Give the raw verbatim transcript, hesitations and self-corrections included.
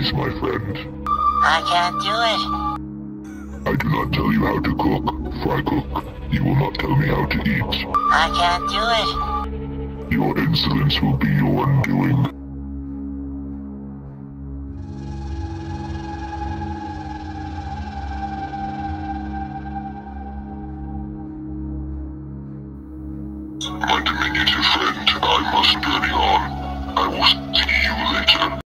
Please, my friend. I can't do it. I do not tell you how to cook, Fry Cook. You will not tell me how to eat. I can't do it. Your insolence will be your undoing. My diminutive friend, I must journey on. I will see you later.